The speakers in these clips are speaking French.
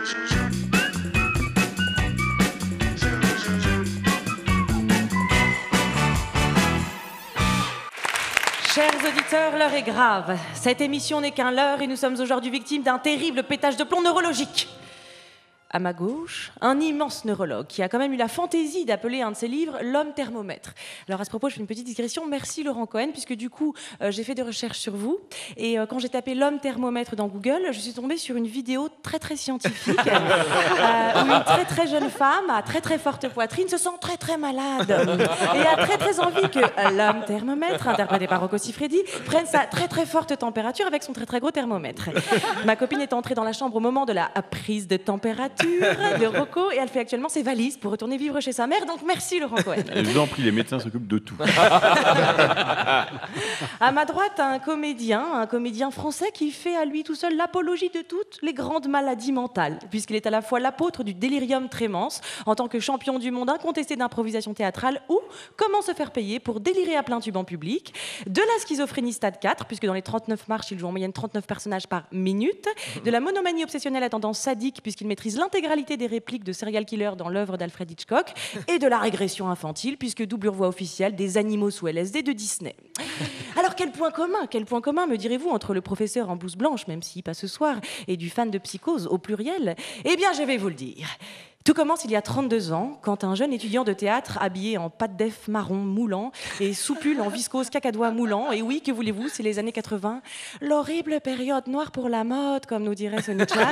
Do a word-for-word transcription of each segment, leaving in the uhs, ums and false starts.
Chers auditeurs, l'heure est grave. Cette émission n'est qu'un leurre et nous sommes aujourd'hui victimes d'un terrible pétage de plomb neurologique. À ma gauche, un immense neurologue qui a quand même eu la fantaisie d'appeler un de ses livres « L'homme thermomètre ». Alors à ce propos, je fais une petite digression. Merci Laurent Cohen, puisque du coup, euh, j'ai fait des recherches sur vous. Et euh, quand j'ai tapé « L'homme thermomètre » dans Google, je suis tombée sur une vidéo très très scientifique euh, où une très très jeune femme à très très forte poitrine se sent très très malade et a très très envie que euh, l'homme thermomètre, interprété par Rocco Siffredi, prenne sa très très forte température avec son très très gros thermomètre. Ma copine est entrée dans la chambre au moment de la prise de température de Rocco et elle fait actuellement ses valises pour retourner vivre chez sa mère. Donc merci Laurent Cohen. Je vous en prie, les médecins s'occupent de tout. À ma droite, un comédien, un comédien français qui fait à lui tout seul l'apologie de toutes les grandes maladies mentales, puisqu'il est à la fois l'apôtre du délirium tremens en tant que champion du monde incontesté d'improvisation théâtrale, ou comment se faire payer pour délirer à plein tube en public, de la schizophrénie stade quatre, puisque dans les trente-neuf marches, il joue en moyenne trente-neuf personnages par minute, de la monomanie obsessionnelle à tendance sadique, puisqu'il maîtrise l'intégralité des répliques de serial killer dans l'œuvre d'Alfred Hitchcock, et de la régression infantile, puisque doublure voix officielle des animaux sous L S D de Disney. Alors quel point commun, quel point commun, me direz-vous, entre le professeur en blouse blanche, même si pas ce soir, et du fan de Psychose au pluriel? Eh bien, je vais vous le dire. Tout commence il y a trente-deux ans, quand un jeune étudiant de théâtre habillé en pâte d'eff marron moulant et soupule en viscose cacadois moulant, et oui, que voulez-vous, c'est les années quatre-vingts, l'horrible période noire pour la mode, comme nous dirait Sonny Chan.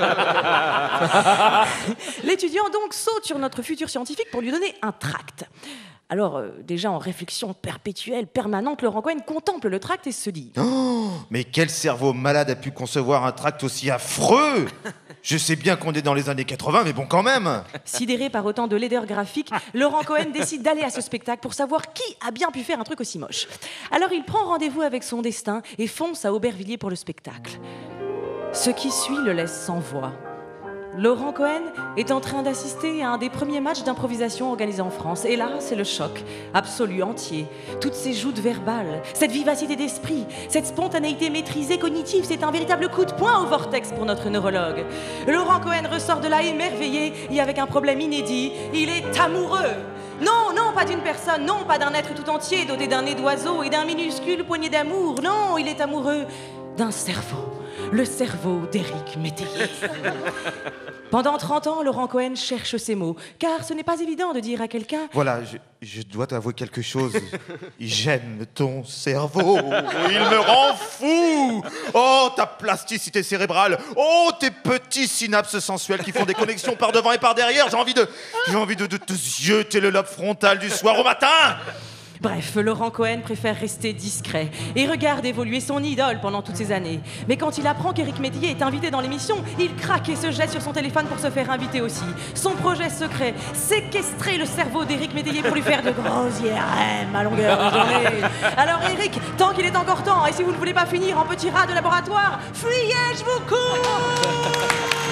L'étudiant donc saute sur notre futur scientifique pour lui donner un tract. Alors, euh, déjà en réflexion perpétuelle, permanente, Laurent Cohen contemple le tract et se dit oh, mais quel cerveau malade a pu concevoir un tract aussi affreux? Je sais bien qu'on est dans les années quatre-vingts, mais bon, quand même. Sidéré par autant de laideur graphique, Laurent Cohen décide d'aller à ce spectacle pour savoir qui a bien pu faire un truc aussi moche. Alors il prend rendez-vous avec son destin et fonce à Aubervilliers pour le spectacle. Ce qui suit le laisse sans voix. Laurent Cohen est en train d'assister à un des premiers matchs d'improvisation organisés en France. Et là, c'est le choc absolu, entier. Toutes ces joutes verbales, cette vivacité d'esprit, cette spontanéité maîtrisée cognitive, c'est un véritable coup de poing au vortex pour notre neurologue. Laurent Cohen ressort de là émerveillé et avec un problème inédit. Il est amoureux. Non, non, pas d'une personne, non, pas d'un être tout entier doté d'un nez d'oiseau et d'un minuscule poignet d'amour. Non, il est amoureux d'un cerveau. Le cerveau d'Éric Métayer. Pendant trente ans, Laurent Cohen cherche ses mots, car ce n'est pas évident de dire à quelqu'un... Voilà, je, je dois t'avouer quelque chose. J'aime ton cerveau. Il me rend fou. Oh, ta plasticité cérébrale. Oh, tes petits synapses sensuelles qui font des connexions par devant et par derrière. J'ai envie de, j'ai envie de, de te zioter le lobe frontal du soir au matin. Bref, Laurent Cohen préfère rester discret et regarde évoluer son idole pendant toutes ces années. Mais quand il apprend qu'Éric Métayer est invité dans l'émission, il craque et se jette sur son téléphone pour se faire inviter aussi. Son projet secret, séquestrer le cerveau d'Éric Métayer pour lui faire de gros I R M à longueur de journée. Alors Éric, tant qu'il est encore temps, et si vous ne voulez pas finir en petit rat de laboratoire, fuyez, je vous cours.